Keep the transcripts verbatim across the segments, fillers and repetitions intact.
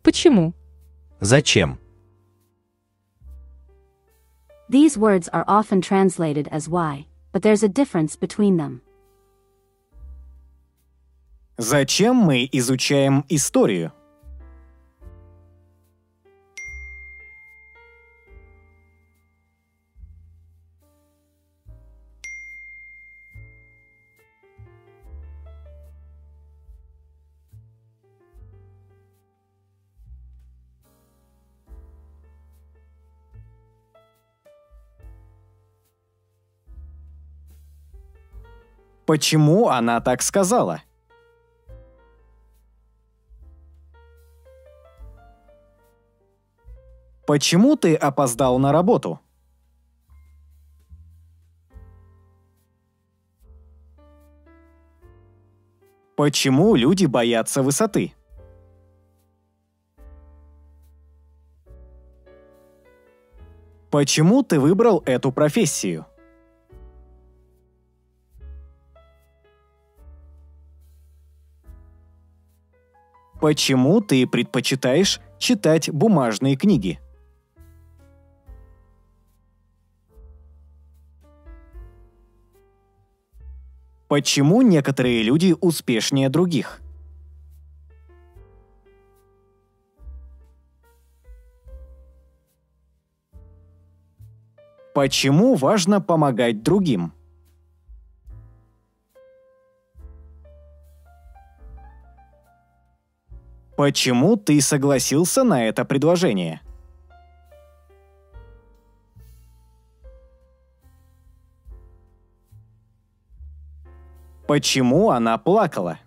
Почему? Зачем? These words are often translated as why, but there's a difference between them. Зачем мы изучаем историю? Почему она так сказала? Почему ты опоздал на работу? Почему люди боятся высоты? Почему ты выбрал эту профессию? Почему ты предпочитаешь читать бумажные книги? Почему некоторые люди успешнее других? Почему важно помогать другим? Почему ты согласился на это предложение? Почему она плакала?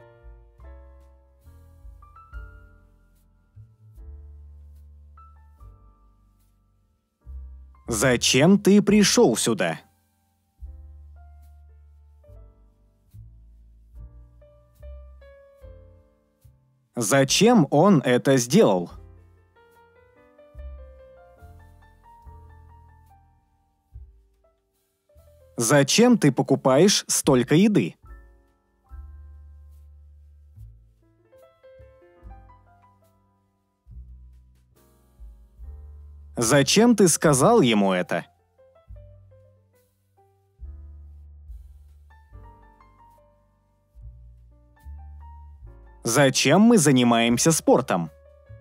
Зачем ты пришел сюда? Зачем он это сделал? Зачем ты покупаешь столько еды? Зачем ты сказал ему это? Зачем мы занимаемся спортом?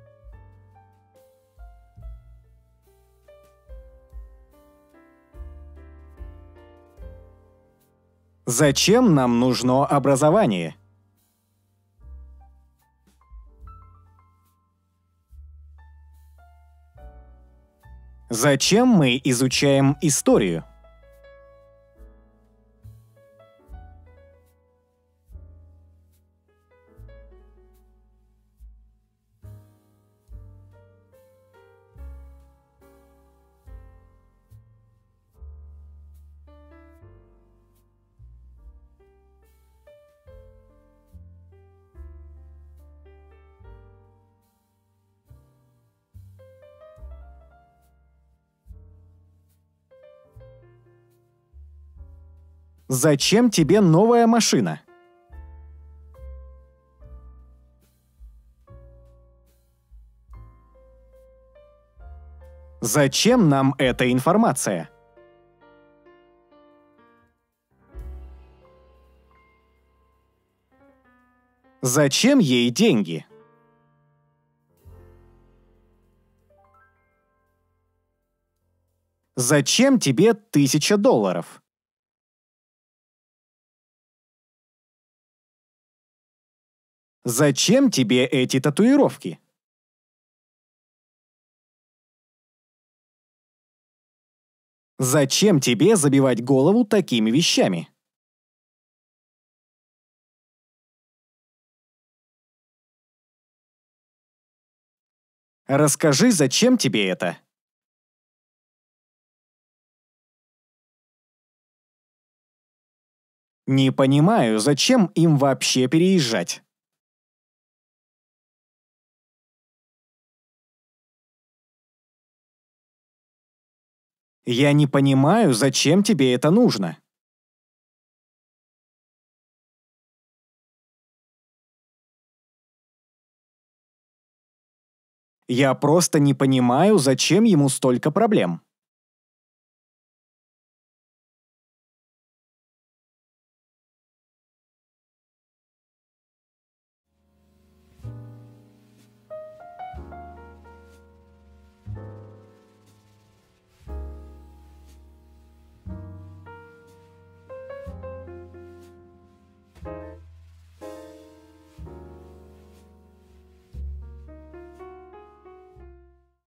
Зачем нам нужно образование? Зачем мы изучаем историю? Зачем тебе новая машина? Зачем нам эта информация? Зачем ей деньги? Зачем тебе тысяча долларов? Зачем тебе эти татуировки? Зачем тебе забивать голову такими вещами? Расскажи, зачем тебе это? Не понимаю, зачем им вообще переезжать. Я не понимаю, зачем тебе это нужно. Я просто не понимаю, зачем ему столько проблем.